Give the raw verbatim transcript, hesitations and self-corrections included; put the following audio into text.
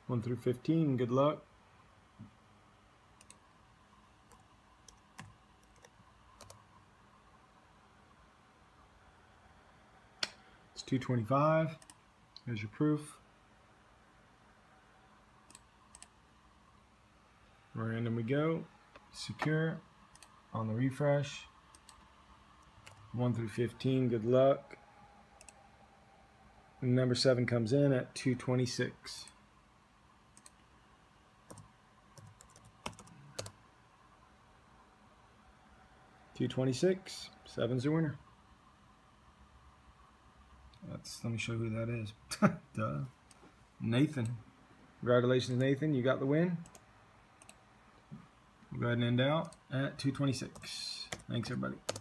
one through fifteen, good luck. It's two twenty-five. There's your proof. Random we go. Secure on the refresh. one through fifteen, good luck. Number seven comes in at two twenty-six. two twenty-six, seven's the winner. That's, let me show you who that is. Duh. Nathan. Congratulations, Nathan. You got the win. We'll go ahead and end out at two twenty-six. Thanks, everybody.